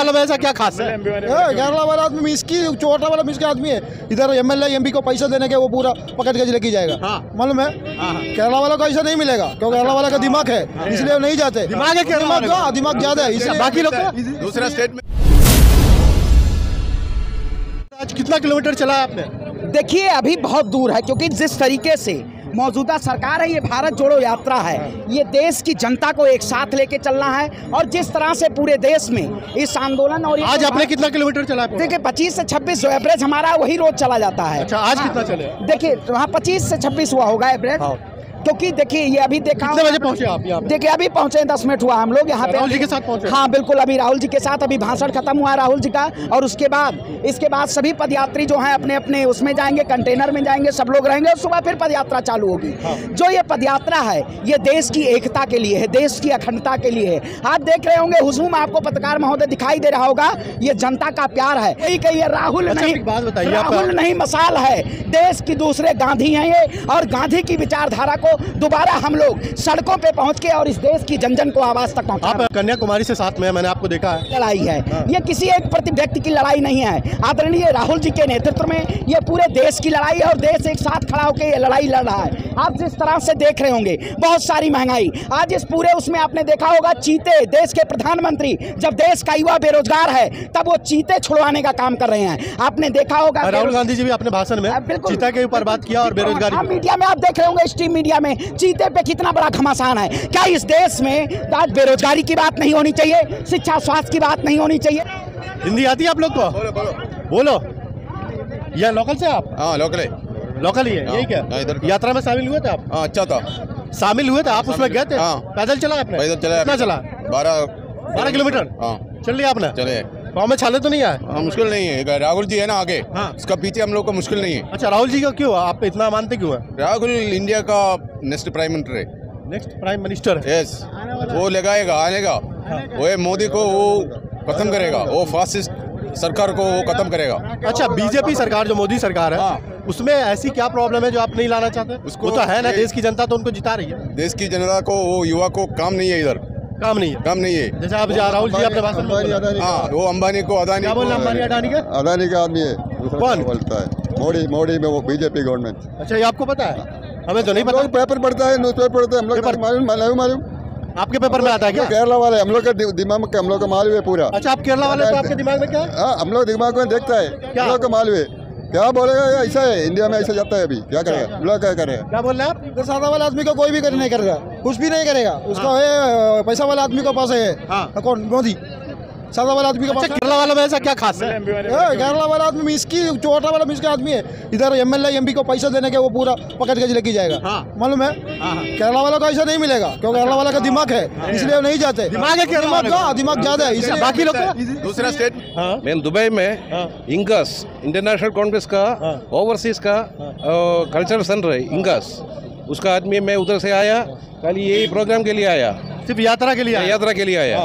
वाला में ऐसा क्या खास है? केरला वाला आदमी मिसकी, छोटा वाला मिसकी आदमी है। इधर एमएलए एमपी को पैसा देने के वो पूरा पकड़ के लेके जाएगा। मालूम है केरला वाला को ऐसा नहीं मिलेगा, क्योंकि केरला वाला का दिमाग है, इसलिए वो नहीं जाते। दिमाग है केरला वाले का? दिमाग ज्यादा है, इसलिए बाकी लोग दूसरा स्टेट में। आज कितना किलोमीटर चला है आपने? देखिए अभी बहुत दूर है, क्योंकि जिस तरीके से मौजूदा सरकार है, ये भारत जोड़ो यात्रा है, ये देश की जनता को एक साथ लेके चलना है। और जिस तरह से पूरे देश में इस आंदोलन और आज आपने कितना किलोमीटर चला है? देखिए 25 से 26 जो एवरेज हमारा वही रोज चला जाता है। अच्छा, आज कितना चले? देखिए वहाँ 25 से 26 हुआ होगा एवरेज। क्योंकि देखिए ये अभी देखा, कितने बजे पहुंचे आप यहाँ? देखिए अभी पहुंचे 10 मिनट हुआ हम लोग यहाँ पे। राहुल जी के साथ पहुंचे? हाँ बिल्कुल, अभी राहुल जी के साथ अभी भाषण खत्म हुआ राहुल जी का, और उसके बाद सभी पदयात्री जो हैं अपने अपने उसमें जाएंगे, कंटेनर में जाएंगे, सब लोग रहेंगे, और सुबह फिर पदयात्रा चालू होगी। जो ये पदयात्रा है ये देश की एकता के लिए है, देश की अखंडता के लिए है। आप देख रहे होंगे हुजूम, आपको पत्रकार महोदय दिखाई दे रहा होगा, ये जनता का प्यार है। यही कहिए राहुल नहीं मसाल है, देश की दूसरे गांधी हैं ये, और गांधी की विचारधारा को दोबारा हम लोग सड़कों पे पहुंच के और इस देश की जन जन को आवाज तक पहुंचा। आप कन्याकुमारी से साथ में, मैंने आपको देखा है। लड़ाई है ये, किसी एक प्रति व्यक्ति की लड़ाई नहीं है। आदरणीय राहुल जी के नेतृत्व में ये पूरे देश की लड़ाई है, और देश एक साथ खड़ा होकर ये लड़ाई लड़ रहा है। आप जिस तरह से देख रहे होंगे, बहुत सारी महंगाई आज इस पूरे उसमें आपने देखा होगा। चीते, देश के प्रधानमंत्री, जब देश का युवा बेरोजगार है तब वो चीते छुड़वाने का काम कर रहे हैं। आपने देखा होगा राहुल गांधी जी भी अपने भाषण में चीता के ऊपर बात किया, और बेरोजगारी मीडिया में आप देख रहे होंगे, स्ट्रीम मीडिया में चीते पे कितना बड़ा घमासान है। क्या इस देश में आज बेरोजगारी की बात नहीं होनी चाहिए, शिक्षा स्वास्थ्य की बात नहीं होनी चाहिए? हिंदी आती है आप लोग को? बोलो। ये लोकल से आप? हाँ लोकल है। लोकल ही है? यही क्या इधर यात्रा में शामिल हुए थे आप? हाँ अच्छा था। शामिल हुए थे आप उसमें? गए थे? हाँ। पैदल चला आपने? पैदल चला। कितना चला? 12 किलोमीटर। हाँ चल लिया आपने? चले। गाँव में छाले तो नहीं आए? हाँ मुश्किल नहीं है, राहुल जी है ना आगे। हाँ। उसका पीछे हम लोग को मुश्किल नहीं है। अच्छा, राहुल जी का क्यों आप इतना मानते क्यों है? राहुल इंडिया का नेक्स्ट प्राइम मिनिस्टर है। नेक्स्ट प्राइम मिनिस्टर है? यस, वो लगाएगा, आनेगा। वो मोदी को वो खत्म करेगा, वो फासिस्ट सरकार को वो खत्म करेगा। अच्छा, बीजेपी सरकार जो मोदी सरकार है, हाँ। उसमें ऐसी क्या प्रॉब्लम है जो आप नहीं लाना चाहते? उसको वो तो है ना, देश की जनता तो उनको जिता रही है। देश की जनता को, वो युवा को काम नहीं है, इधर काम नहीं है। काम नहीं है। जैसे आप राहुल जी अपने भाषण में, हाँ वो अंबानी को, अदानी क्या बोलना, अंबानी अडानी का? अदानी का आदमी है। कौन बोलता है? मोदी में वो बीजेपी गवर्नमेंट। अच्छा, ये आपको पता है? हमें तो नहीं पता। पेपर पढ़ता है, न्यूज़पेपर पढ़ता है, हम लोग मालूम। आपके पेपर में आता है क्या? केरला वाले हम लोग का दिमाग में, हम लोग का मालूम है पूरा। अच्छा, आप केरला वाले, तो आपके दिमाग में क्या है? हाँ, हम लोग दिमाग में देखता है, हम लोग का मालूम है। क्या बोलेगा, ऐसा है इंडिया में, ऐसा जाता है। अभी क्या करेगा, हम लोग क्या करेगा? क्या बोल रहे हैं आप? सादा वाला आदमी को कोई भी नहीं करेगा, कुछ भी नहीं करेगा। उसका है पैसा वाला आदमी के पास है। कौन? मोदी। सादा वाला आदमी के पास। केरला वाला में ऐसा क्या खास है? केरला वाला आदमी मिसकी, छोटा वाला मिसकी आदमी है। इधर एमएलए एमपी को पैसा देने के वो पूरा पकड़ के लेके जाएगा। मालूम है केरला वाला को ऐसा नहीं मिलेगा, क्योंकि केरला वाला का दिमाग है, इसलिए वो नहीं जाते। दिमाग है केरला वाले का? दिमाग ज्यादा है, इसलिए बाकी लोग दूसरा स्टेट। मैं दुबई में इंगस इंटरनेशनल कांग्रेस का ओवरसीज का कल्चरल सेंटर है इंगस, उसका आदमी। मैं उधर से आया, कल यही प्रोग्राम के लिए आया, सिर्फ यात्रा के लिए आया? यात्रा के लिए आया।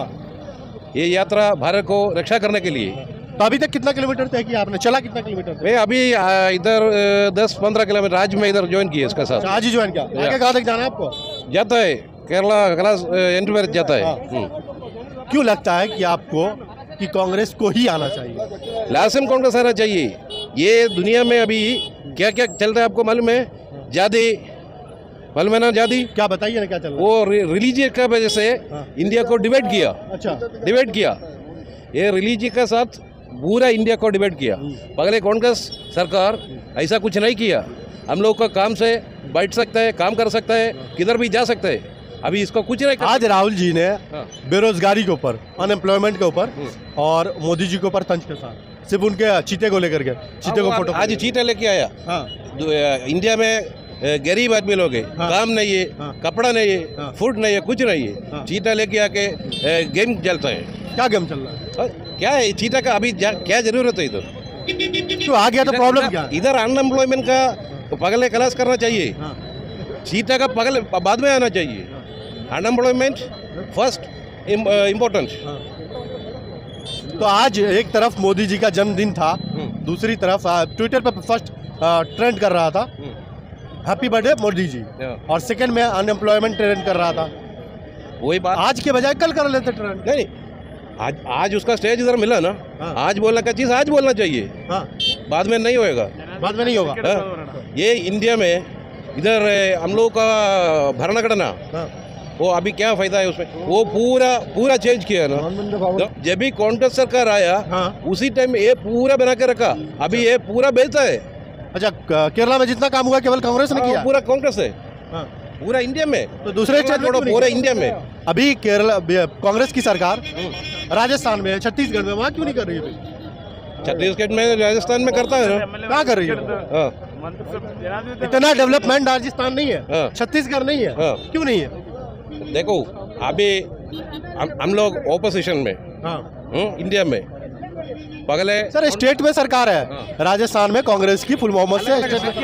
ये यात्रा भारत को रक्षा करने के लिए। तो अभी तक कितना किलोमीटर तय किया आपने? चला कितना किलोमीटर? मैं अभी इधर 10-15 किलोमीटर आज में इधर ज्वाइन किया इसका साथ। आज ही ज्वाइन किया? आगे कहाँ तक जाना है आपको? जाता है केरला क्लास एंड में जाता है। क्यों लगता है कि आपको कि कांग्रेस को ही आना चाहिए? लाजम कांग्रेस आना चाहिए। ये दुनिया में अभी क्या क्या चल रहा है आपको मालूम है? जादी मालूम है ना? जादी क्या बताइए ना, क्या चल रहा है? वो रिलीजियस का वजह से इंडिया को डिवाइड किया। अच्छा, डिवाइड किया। ये रिलीजियस के साथ पूरा इंडिया को डिवाइड किया। पहले कांग्रेस सरकार ऐसा कुछ नहीं किया। हम लोग का काम से बैठ सकता है, काम कर सकता है, किधर भी जा सकता है। अभी इसको कुछ नहीं। आज राहुल जी ने बेरोजगारी के ऊपर, अनएम्प्लॉयमेंट के ऊपर और मोदी जी के ऊपर तंज के साथ सिर्फ उनके चीते को लेकर के, चीते को फोटो आज चीते लेके आया। इंडिया में गरीब आदमी लोग है, काम नहीं है, कपड़ा नहीं है, फूड नहीं है, कुछ नहीं है। चीता लेके आके गेम चलता है। क्या गेम चल रहा है? क्या है चीता का? अभी क्या जरूरत है इधर? तो आ गया तो प्रॉब्लम क्या? इधर अनएम्प्लॉयमेंट का पगले क्लास करना चाहिए। चीता का पगले बाद में आना चाहिए। Unemployment first important. तो आज एक तरफ मोदी जी का जन्मदिन था, दूसरी तरफ ट्विटर पर फर्स्ट ट्रेंड कर रहा था हैप्पी बर्थडे मोदी जी, और सेकंड में अनएम्प्लॉयमेंट ट्रेंड कर रहा था। वही बात आज के बजाय कल कर लेते ट्रेंड। नहीं, आज उसका स्टेज इधर मिला ना। आज बोलना का चीज़ आज बोलना चाहिए, बाद में नहीं होएगा। बाद में नहीं होगा। ये इंडिया में इधर हम लोग का भरना करना, वो अभी क्या फायदा है उसमें? वो पूरा चेंज किया ना। जब भी कांग्रेस सरकार आया उसी टाइम ये पूरा बना के रखा, अभी ये पूरा बेचता है। अच्छा, केरला में जितना काम हुआ केवल कांग्रेस ने किया? पूरा कांग्रेस है, पूरा इंडिया में। तो दूसरे स्टेट में पूरा इंडिया में अभी केरला कांग्रेस की सरकार राजस्थान में, छत्तीसगढ़ में, वहाँ क्यों नहीं कर रही है? छत्तीसगढ़ में, राजस्थान में करता है ना। क्या कर रही है? इतना डेवलपमेंट राजस्थान नहीं है, छत्तीसगढ़ नहीं है, क्यों नहीं है? देखो अभी हम लोग ओपोजिशन में इंडिया में पहले सर स्टेट में सरकार है, राजस्थान में कांग्रेस की फुल मोहम्मद से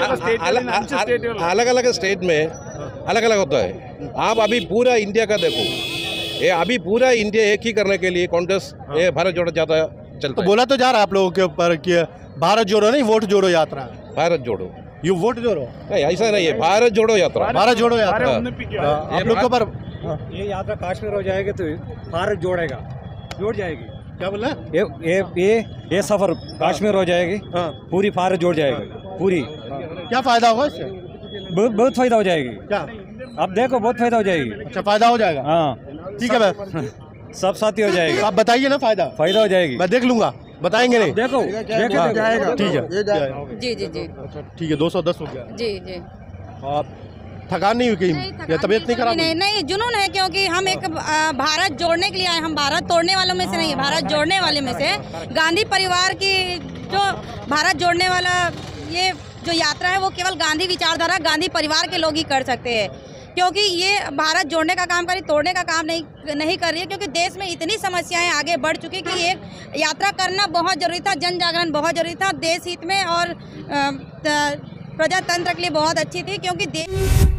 अलग अलग स्टेट में अलग अलग होता है। आप अभी पूरा इंडिया का देखो, ये अभी पूरा इंडिया एक ही करने के लिए कांग्रेस ये भारत जोड़ो जाता चलता तो बोला तो जा रहा है आप लोगों के ऊपर कि भारत जोड़ो नहीं, वोट जोड़ो यात्रा। भारत जोड़ो, यू वोट जोड़ो नहीं, ऐसा नहीं है। भारत जोड़ो यात्रा, भारत जोड़ो यात्रा आप लोग के ऊपर। ये यात्रा काश्मीर हो जाएगी तो भारत जोड़ेगा, जोड़ जाएगी। क्या बोला? ये सफर काश्मीर हो जाएगी, पूरी भारत जोड़ जाएगी पूरी। क्या फायदा होगा इससे? बहुत फायदा हो जाएगी। क्या? अब देखो बहुत फायदा हो जाएगी। अच्छा, फायदा हो जाएगा। हाँ ठीक है, मैं सब साथी हो जाएगी। आप बताइए ना, फायदा हो जाएगी। मैं देख लूंगा, बताएंगे नहीं? देखो जाएगा। ठीक है, जी जी जी ठीक है। 210 हो गया। जी जी। आप थकान नहीं हुई कहीं या तबीयत नहीं खराब? नहीं, जुनून है, क्योंकि हम एक भारत जोड़ने के लिए आए। हम भारत तोड़ने वालों में से नहीं, भारत जोड़ने वाले में से। गांधी परिवार की जो भारत जोड़ने वाला ये जो यात्रा है वो केवल गांधी विचारधारा, गांधी परिवार के लोग ही कर सकते हैं, क्योंकि ये भारत जोड़ने का काम करी, तोड़ने का काम नहीं कर रही है। क्योंकि देश में इतनी समस्याएं आगे बढ़ चुकी कि ये यात्रा करना बहुत जरूरी था, जन जागरण बहुत जरूरी था, देश हित में और प्रजातंत्र के लिए बहुत अच्छी थी, क्योंकि देश